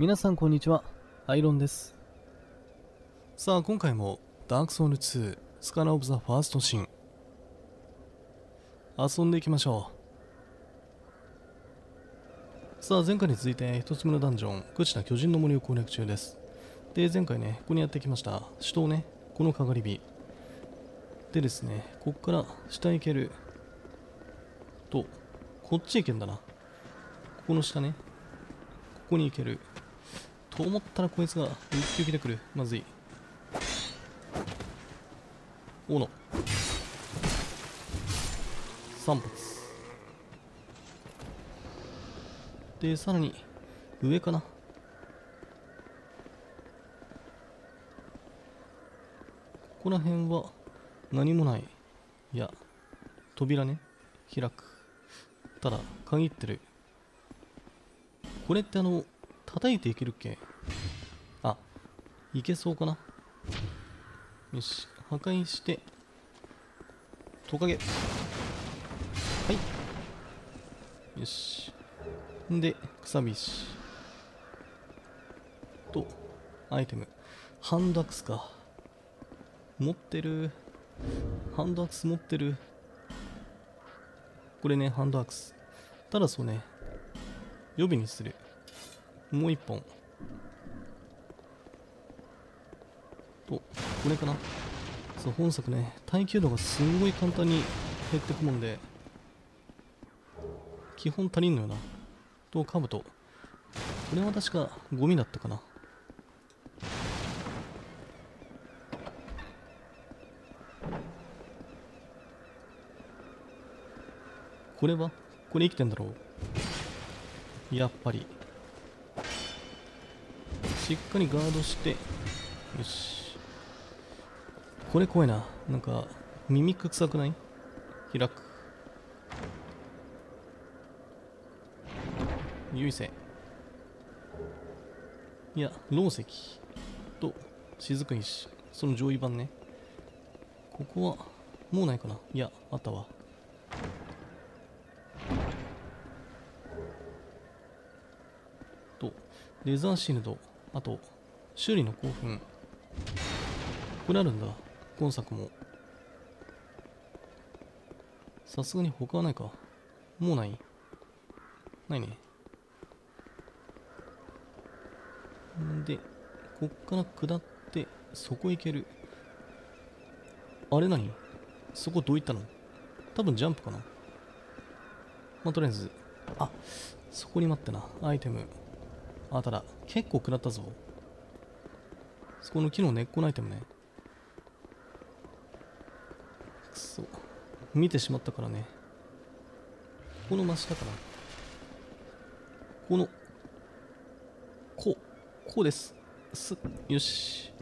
皆さんこんにちは、アイロンです。 さあ今回もダークソウル2スカラオブザファーストシン遊んでいきましょう。さあ前回に続いて一つ目のダンジョン朽ちた巨人の森を攻略中です。で前回ねここにやってきました首都ね、このかがり火でですね、こっから下行けると、こっち行けんだな。ここの下ね、ここに行けると思ったらこいつが一撃で来る。まずい。斧3発で、さらに上かな。ここら辺は何もない。いや、扉ね、開く。ただ限ってる。これって叩いていけるっけ。あ、いけそうかな。よし、破壊してトカゲ。はい、よし。んで草菱とアイテム、ハンドアクスか。持ってる。ハンドアクス持ってる。これね、ハンドアクス。ただそうね、予備にする。もう一本と、これかな。そう、本作ね、耐久度がすんごい簡単に減ってくもんで、基本足りんのよな。と、カブト。これは確かゴミだったかな。これはこれ生きてんだろう。やっぱりしっかりガードして。よし。これ怖いな。なんかミミック臭くない？開く。優勢。いや、漏石と雫石、その上位版ね。ここはもうないかな。いや、あったわ。とレザーシールド、あと修理の興奮。これあるんだ、今作も。さすがに他はないか。もうない。ないね。んでこっから下ってそこ行ける。あれ何、そこどういったの？多分ジャンプかな。まあとりあえず、あ、そこに待ってな。アイテム。あ、ただ結構食らったぞ。そこの木の根っこのアイテムね。くそ、見てしまったからね。この真下かな。このこうです。よし。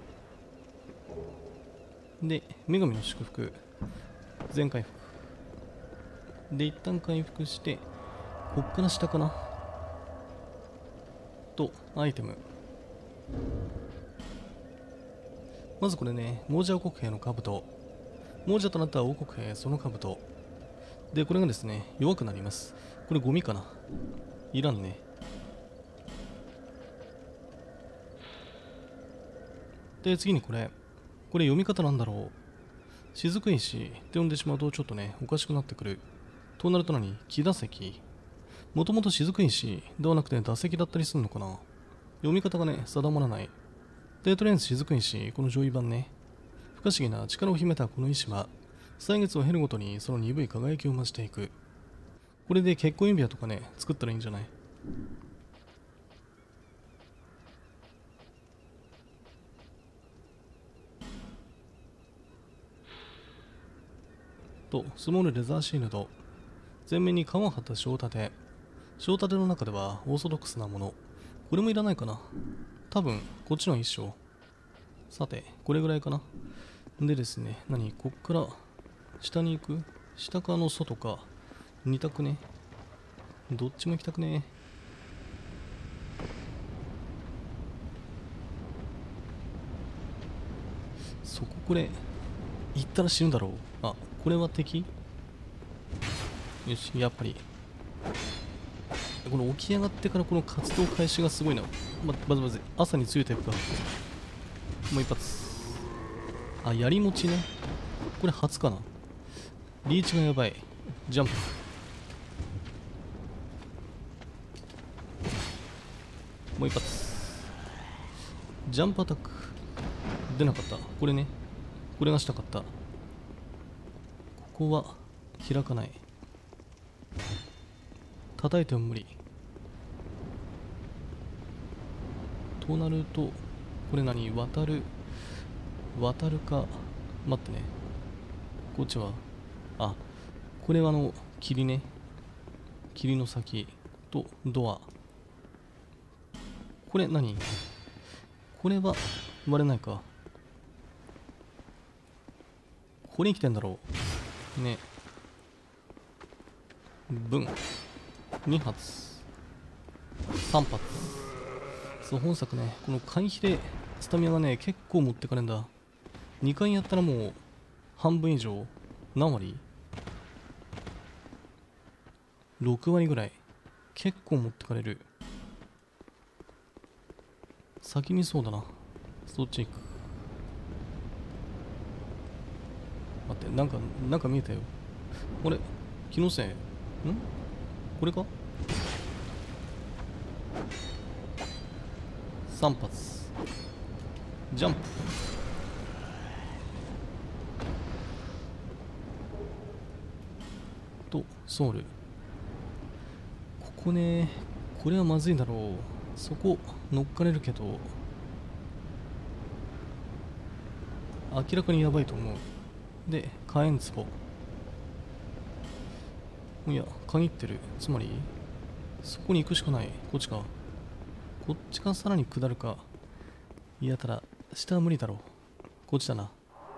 で女神の祝福、全回復で一旦回復して、こっから下かな。とアイテム。まずこれね、亡者王国兵の兜。亡者となった王国兵その兜で、これがですね弱くなります。これゴミかな。いらんね。で次にこれ読み方なんだろう。雫石って呼んでしまうとちょっとねおかしくなってくる。となると何、木打石。もともと雫石ではなくて打石だったりするのかな。読み方がね定まらない。でとりあえず雫石、この上位版ね。不可思議な力を秘めたこの石は歳月を経るごとにその鈍い輝きを増していく。これで結婚指輪とかね作ったらいいんじゃない。とスモールレザーシールド。前面に皮を張った小盾。小盾の中ではオーソドックスなもの。これもいらないかな。多分こっちの一緒。さてこれぐらいかな。でですね、何、こっから下に行く。下か外か2択ね。どっちも行きたくね。そこ、これ行ったら死ぬだろう。あ、これは敵。よし、やっぱりこの起き上がってからこの活動開始がすごいな。 まず朝に強いタイプか。もう一発。あ、槍持ちね。これ初かな。リーチがやばい。ジャンプ。もう一発。ジャンプアタック。出なかった。これね。これがしたかった。ここは開かない。叩いても無理。となると、これ何？渡るか。待ってね。こっちは、あ、これは霧ね。霧の先とドア。これ何？これは割れないか。ここに来てんだろう。ね。分。2発。3発。そう、本作ね、この回避でスタミナがね、結構持ってかれんだ。2回やったらもう、半分以上。何割？ 6 割ぐらい。結構持ってかれる。先にそうだな。そっち行く。待って、なんか見えたよ。あれ？気のせい？これか？ 3 発。ジャンプ。と、ソウル。ここね、これはまずいだろう。そこ、乗っかれるけど、明らかにやばいと思う。で、火炎壺。いや、限ってる。つまり、そこに行くしかない。こっちか。こっちかさらに下るか。いや、ただ、下は無理だろう。こっちだな。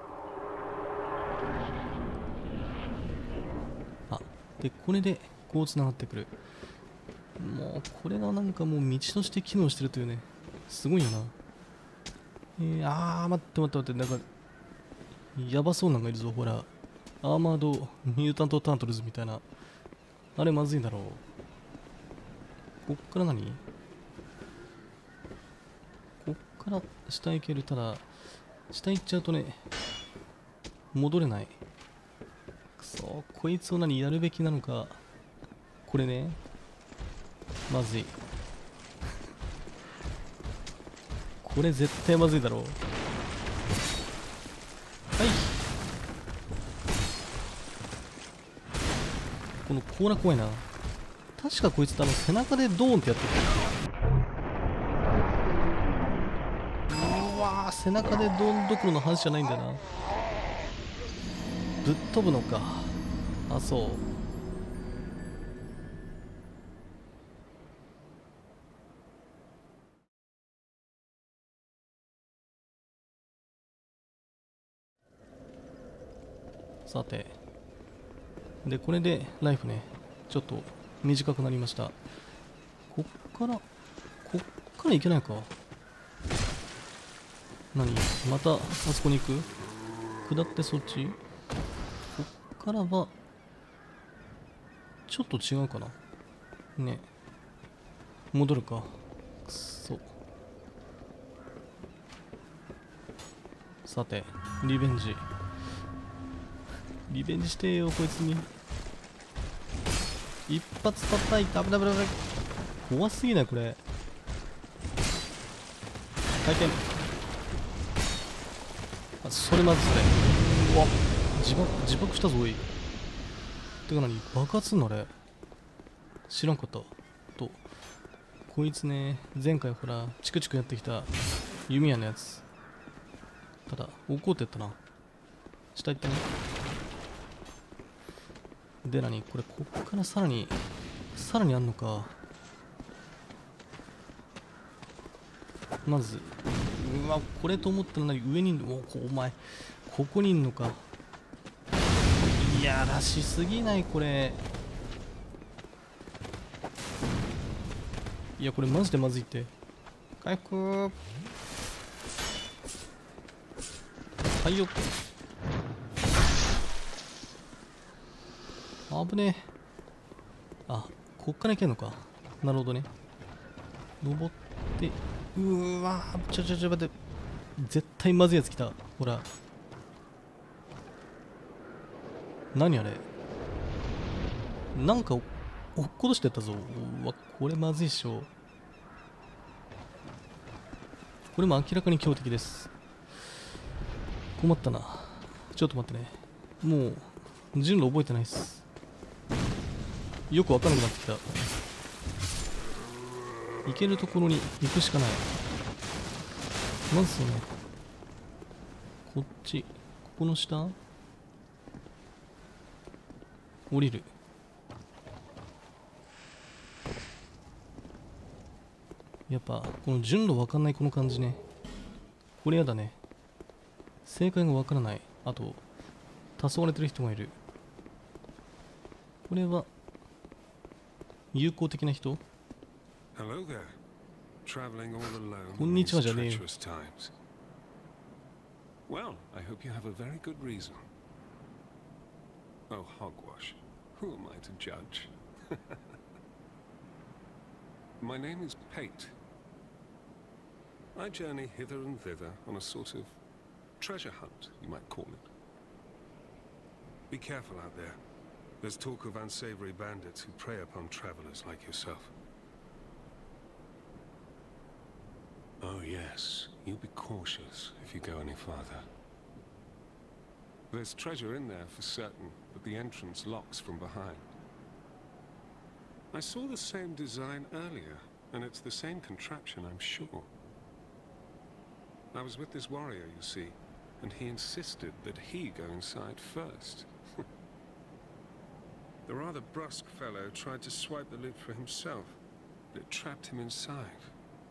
あ、で、これで、こう繋がってくる。もう、これがなんかもう道として機能してるというね。すごいよな。待って。なんか、やばそうなのがいるぞ、ほら。アーマード・ミュータント・タートルズみたいな。あれまずいだろう。こっから何？こっから下行ける。ただ、下行っちゃうとね、戻れない。くそ、こいつを何やるべきなのか。これね。まずい。これ絶対まずいだろう。はい。このコーラ怖いな。確かこいつって背中でドーンってやってる。うわー、背中でドーンどころの話じゃないんだよな。ぶっ飛ぶのか。あ、そう。さて。で、これでライフね、ちょっと短くなりました。こっから行けないか。何？またあそこに行く？下ってそっち？こっからは、ちょっと違うかな。ね。戻るか。くそ。さて、リベンジ。リベンジしてよ、こいつに。一発叩いた。危ない。怖すぎない、これ。回転。あ、それまずそれ。うわ、自爆したぞ、おい。てか何？爆発すんのあれ。知らんかった。と、こいつね、前回ほら、チクチクやってきた弓矢のやつ。ただ、怒ってったな。下行ったね。で、何？これ、こっからさらにあんのか。まず、うわ、これと思ったら何？上にいんの？お前、ここにいんのか。いやらしすぎない？これ。いや、これマジでまずいって。回復。はいよ。危ねえ。あ、こっから行けんのか。なるほどね。登ってうわー、待って。絶対まずいやつ来た。ほら。何あれ。なんか落っことしてったぞ。うわ、これまずいっしょ。これも明らかに強敵です。困ったな。ちょっと待ってね。もう、順路覚えてないっす。よくわかんなくなってきた。行けるところに行くしかない。まずその、こっち、ここの下降りる。やっぱ、この順路わかんないこの感じね。これやだね。正解がわからない。あと、黄昏れてる人がいる。これは、友好的な人？ Hello there. Traveling all alone こんにちはじゃ in ねえ these よ。 treacherous times. Well, I hope you have a very good reason. Oh, hogwash. Who am I to judge? My name is Pate. I journey hither and thither on a sort of treasure hunt, you might call it. Be careful out there. There's talk of unsavory bandits who prey upon travelers like yourself. Oh yes, you be cautious if you go any farther. There's treasure in there for certain, but the entrance locks from behind. I saw the same design earlier, and it's the same contraption, I'm sure. I was with this warrior, you see, and he insisted that he go inside first. The rather brusque fellow tried to swipe the loot for himself, but it trapped him inside.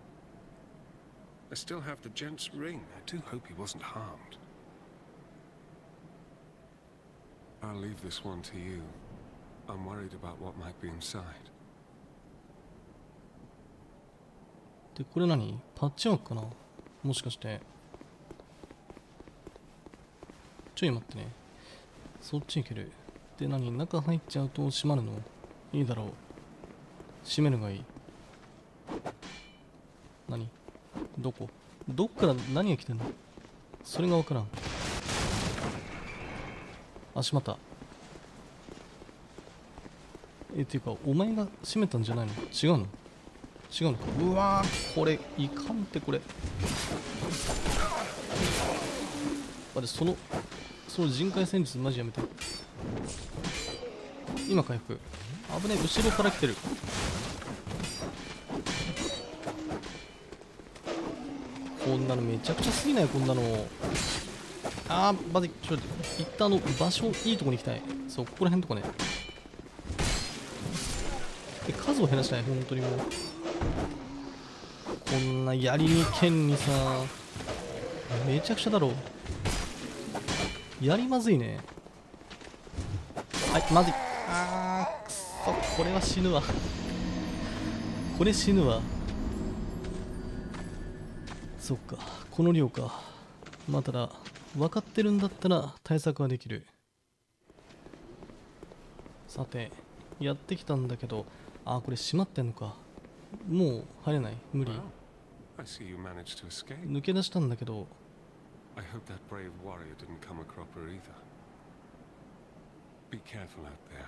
I still have the gent's ring. I do hope he wasn't harmed. I'll leave this one to you. I'm worried about what might be inside. で、これ何？パッチワークかな？もしかして。ちょい待ってね。そっち行ける。で、何？中入っちゃうと閉まるの？いいだろう。閉めるがいい。何？どこ？どっから何が来てんの？それがわからん。あ、閉まった。っていうか、お前が閉めたんじゃないの？違うの？違うのか。うわー、これいかんって。これその人海戦術マジやめて。今回復。危ねえ、後ろから来てる。こんなのめちゃくちゃすぎない？こんなの。あー、まず一旦場所いいとこに行きたい。そう、ここら辺とかね。数を減らしたい、本当にもう。こんなやりにけんにさ、めちゃくちゃだろ。やりまずいね。はい、まずい。あー、くそ、これは死ぬわ。これ死ぬわ。そっか、この量か。まあ、ただ、分かってるんだったら対策はできる。さて、やってきたんだけど、あー、これ閉まってんのか。もう入れない？無理。 Well, I see you managed to escape. 抜け出したんだけど。 I hope that brave warrior didn't come a cropper either. Be careful out there.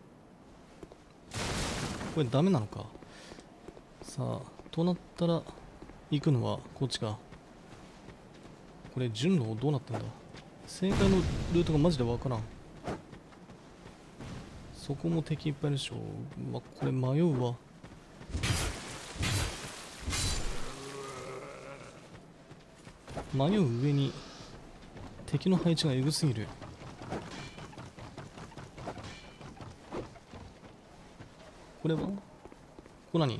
これダメなのか。さあ、となったら行くのはこっちか。これ順路どうなってんだ。正解のルートがマジでわからん。そこも敵いっぱいいるでしょ。うわ、これ迷うわ。迷う上に敵の配置がエグすぎる。これはここ何？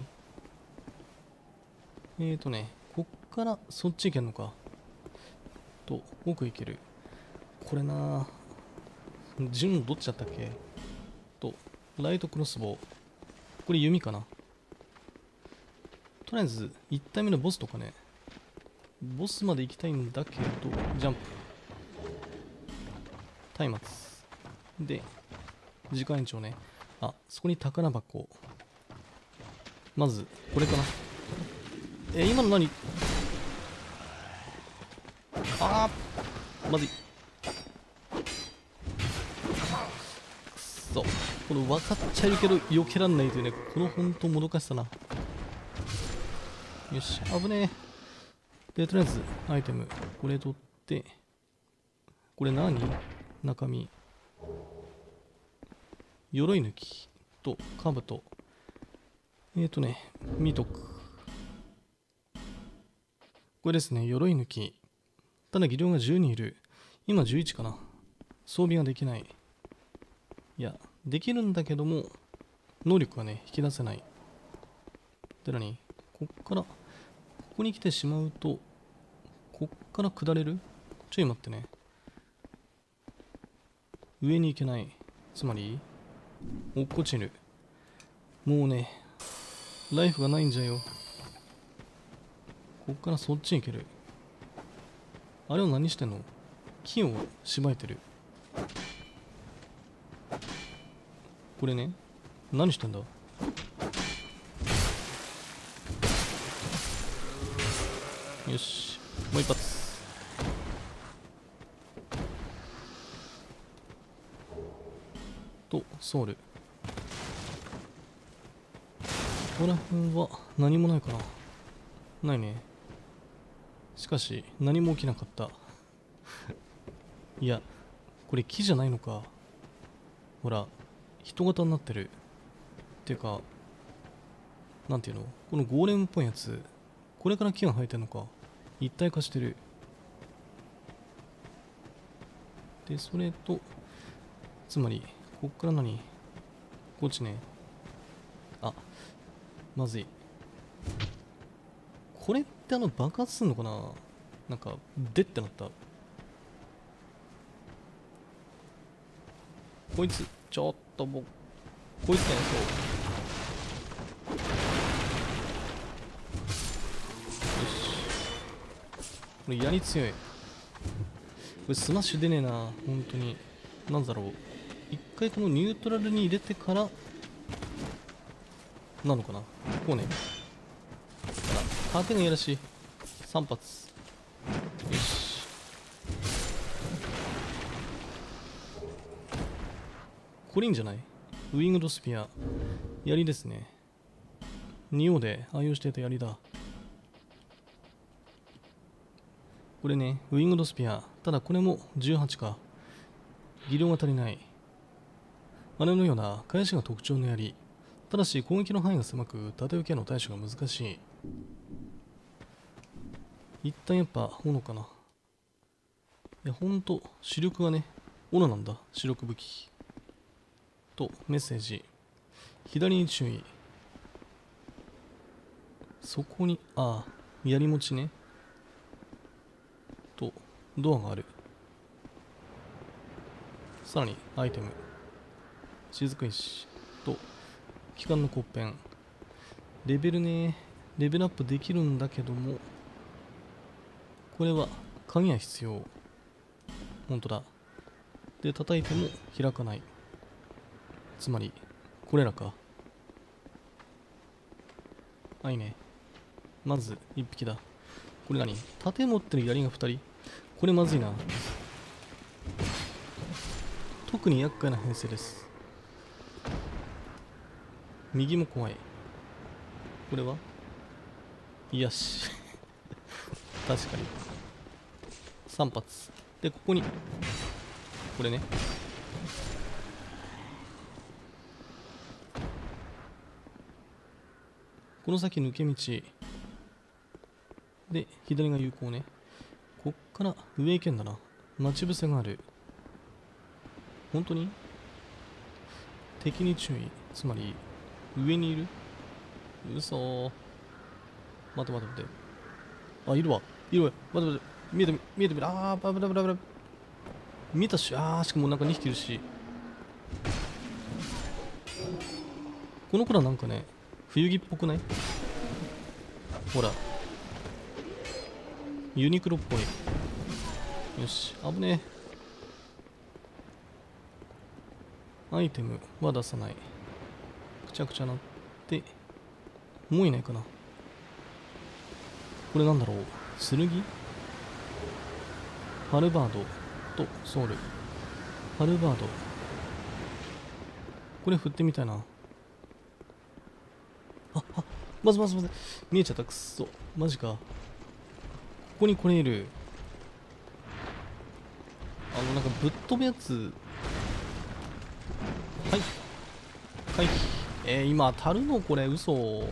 こっからそっち行けんのか。と、奥行ける。これなぁ。順どっちだったっけ？と、ライトクロスボウ。これ弓かな。とりあえず、1体目のボスとかね。ボスまで行きたいんだけど、ジャンプ。松明。で、時間延長ね。あ、そこに宝箱。まず、これかな。 今の何？あー、まずい。くそ、この分かっちゃいるけど避けらんないというね、このほんともどかしさな。よし、危ねえ。で、とりあえずアイテムこれ取って、これ何？中身鎧抜きと兜。見とく。これですね、鎧抜き。ただ技量が10人いる。今11かな。装備ができない。いや、できるんだけども、能力がね、引き出せない。で、何？こっから、ここに来てしまうと、こっから下れる？ちょい待ってね。上に行けない。つまり、落っこちる。もうね、ライフがないんじゃよ。こっからそっちに行ける。あれを何してんの？木をしばいてる。これね、何してんだ？よし、もう一発。と、ソウル。ここら辺は何もないかな。ないね。しかし、何も起きなかった。いや、これ木じゃないのか。ほら、人型になってる。っていうか、なんていうの？このゴーレムっぽいやつ、これから木が生えてんのか。一体化してる。で、それと、つまり、こっから何？こっちね。あ、まずい。これって爆発すんのかな？なんか、でってなった。こいつ、ちょっともう、こいつね、そう。よし。これ槍強い。これスマッシュ出ねえな、本当に。なんだろう。一回このニュートラルに入れてから、なのかな。こうね。あら、盾がいやらしい。3発。よし。これいいんじゃない？ウィングドスピア。槍ですね。仁王で愛用していた槍だ。これね、ウィングドスピア。ただこれも18か。技量が足りない。あれのような返しが特徴の槍。ただし攻撃の範囲が狭く、縦受けの対処が難しい。一旦やっぱ斧かな。いや、ほんと、主力がね、斧なんだ。主力武器。と、メッセージ。左に注意。そこに、槍持ちね。と、ドアがある。さらに、アイテム。雫石。と、機関の骨片。レベルね、レベルアップできるんだけども、これは鍵が必要。ほんとだ。で、叩いても開かない。つまり、これらか。いいね。まず、1匹だ。これ何？盾持ってる槍が2人？これまずいな。特に厄介な編成です。右も怖い。これはよし。確かに。3発。で、ここに、これね。この先抜け道。で、左が有効ね。こっから上行けんだな。待ち伏せがある。本当に？敵に注意。つまり、上にいる？嘘ー。待て待て待て。あ、いるわ。いるわ。待て待て。見えて見えて見えて。バブラブラブラ。見たし、しかもなんか2匹いるし。この子らなんかね、冬着っぽくない？ほら。ユニクロっぽい。よし、危ねえ。アイテムは出さない。くちゃくちゃなって、もういないかな。 これなんだろう。剣、ハルバードとソウル。ハルバード。これ振ってみたいな。まず見えちゃった。くっそ。マジか。ここにこれいる。なんかぶっ飛ぶやつ。はい。回避。今当たるのこれ、嘘。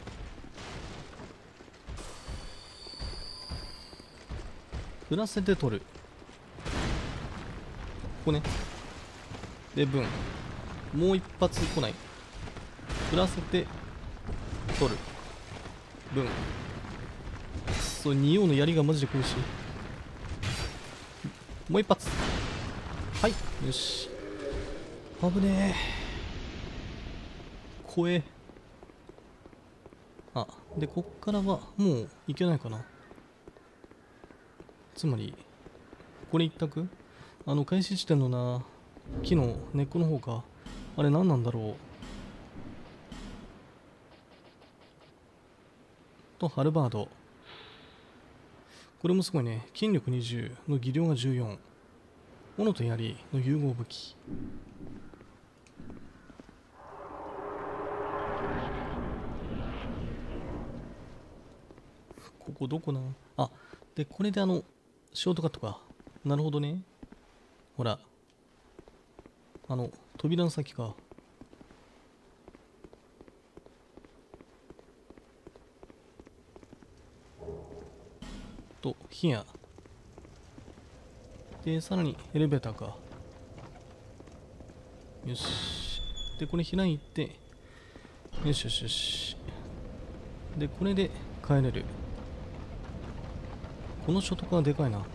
振らせて取る。ここね。で、分。もう一発来ない。振らせて取る。分。くっそ、仁王の槍がマジで来るし。もう一発。はい。よし。危ねえ。怖え。で、こっからはもういけないかな。つまり、これ一択？開始地点のな、木の根っこの方か。あれ何なんだろう。と、ハルバード。これもすごいね。筋力20の技量が14。斧と槍の融合武器。ここどこな。で、これでショートカットか。なるほどね。ほら。扉の先か。と、ヒア。で、さらにエレベーターか。よし。で、これ開いて。よしよしよし。で、これで帰れる。このショットカーでかいな。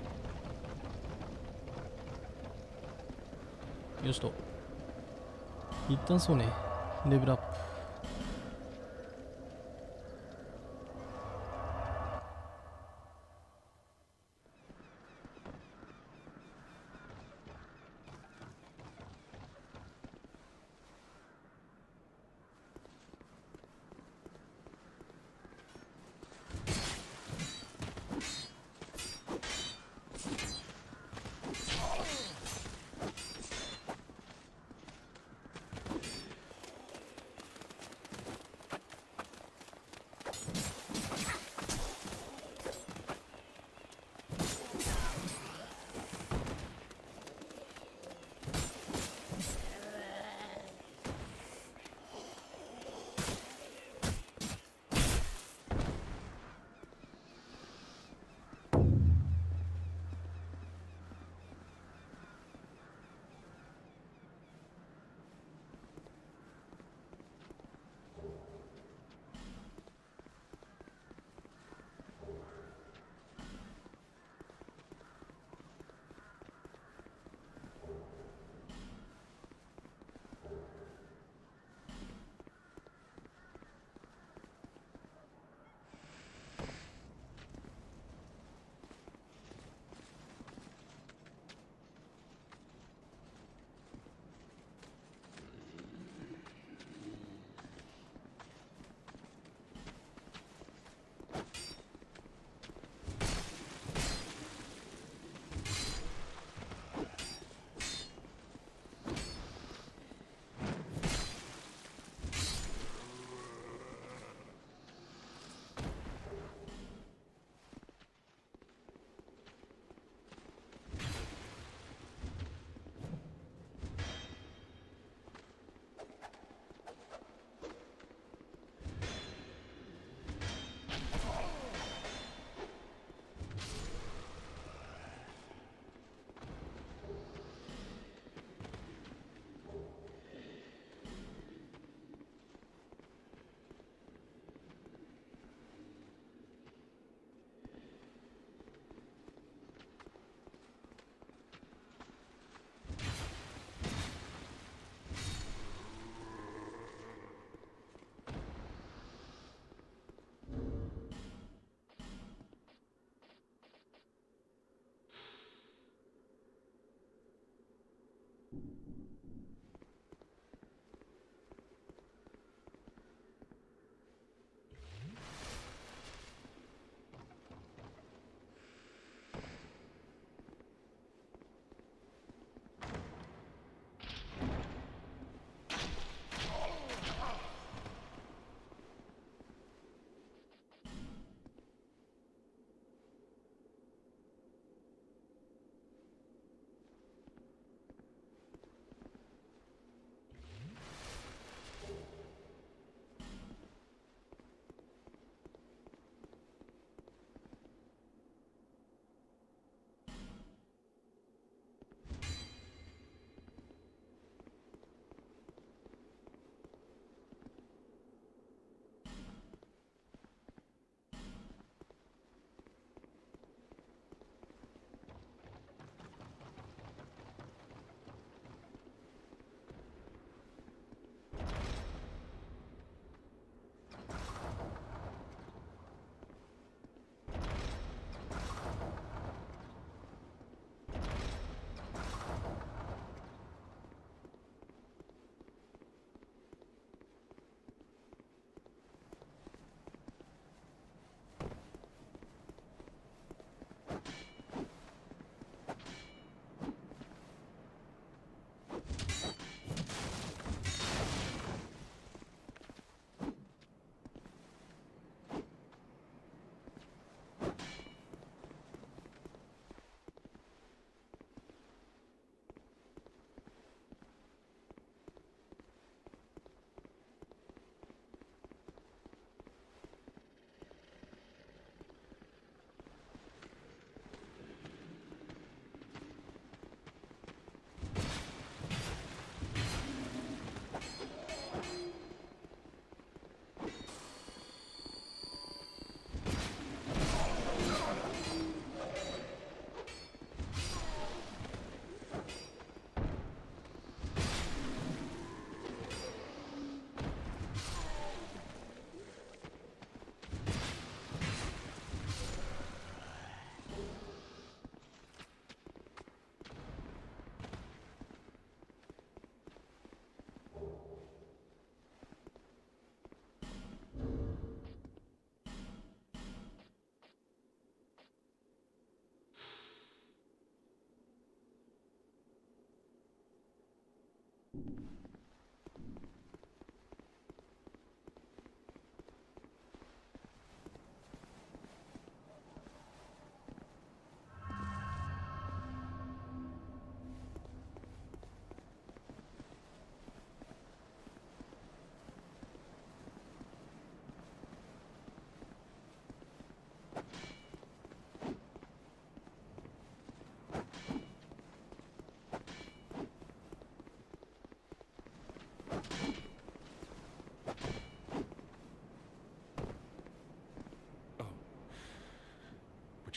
よしと。一旦そうね。レベルアップ。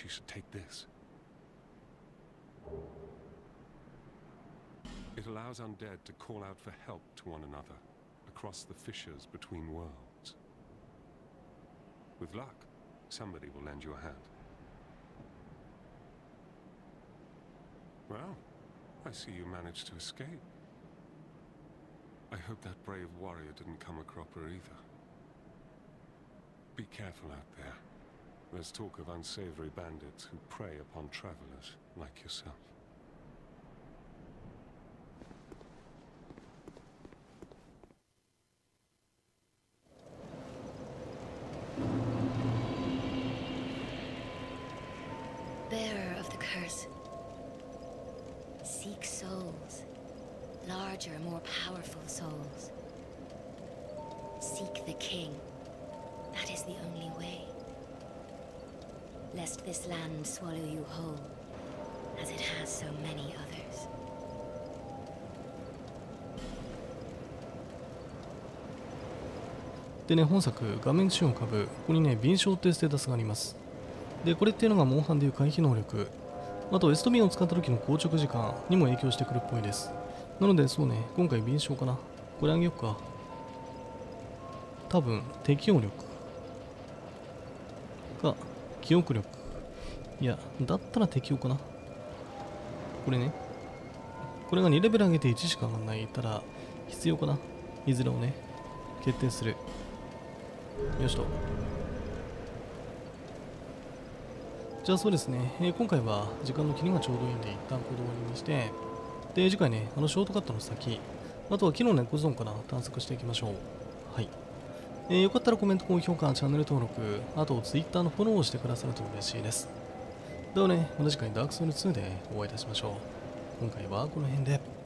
you should take this. It allows undead to call out for help to one another across the fissures between worlds. With luck, somebody will lend you a hand. Well, I see you managed to escape. I hope that brave warrior didn't come a cropper either. Be careful out there. There's talk of unsavory bandits who prey upon travelers like yourself. Bearer of the curse. Seek souls. Larger, more powerful souls. Seek the king. That is the only way. Lest this land swallow you whole, as it has so many others. でね、本作、画面中央下部、ここにね、敏捷っていうステータスがあります。で、これっていうのがモンハンでいう回避能力、あとエストビンを使った時の硬直時間にも影響してくるっぽいです。なので、そうね、今回敏捷かな。これあげようか。多分、適応力か、記憶力。いや、だったら適応かな。これね。これが2レベル上げて1しか上がらないたら、必要かな。いずれをね、決定する。よしと。じゃあそうですね、今回は時間の切りがちょうどいいんで一旦これで終わりにして、で、次回ね、ショートカットの先、あとは木の根っこゾーンから探索していきましょう。はい。よかったらコメント、高評価、チャンネル登録、あと Twitter のフォローをしてくださると嬉しいです。ではね、また次回ダークソウル2でお会いいたしましょう。今回はこの辺で。